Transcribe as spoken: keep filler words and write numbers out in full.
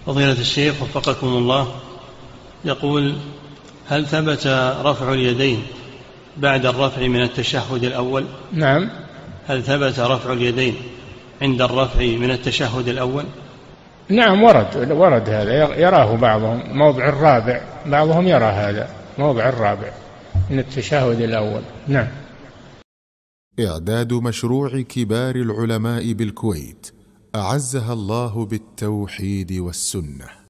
فضيلة الشيخ وفقكم الله، يقول: هل ثبت رفع اليدين بعد الرفع من التشهد الأول؟ نعم. هل ثبت رفع اليدين عند الرفع من التشهد الأول؟ نعم، ورد ورد هذا، يراه بعضهم موضع الرابع، بعضهم يرى هذا موضع الرابع من التشهد الأول. نعم. إعداد مشروع كبار العلماء بالكويت أعزها الله بالتوحيد والسنة.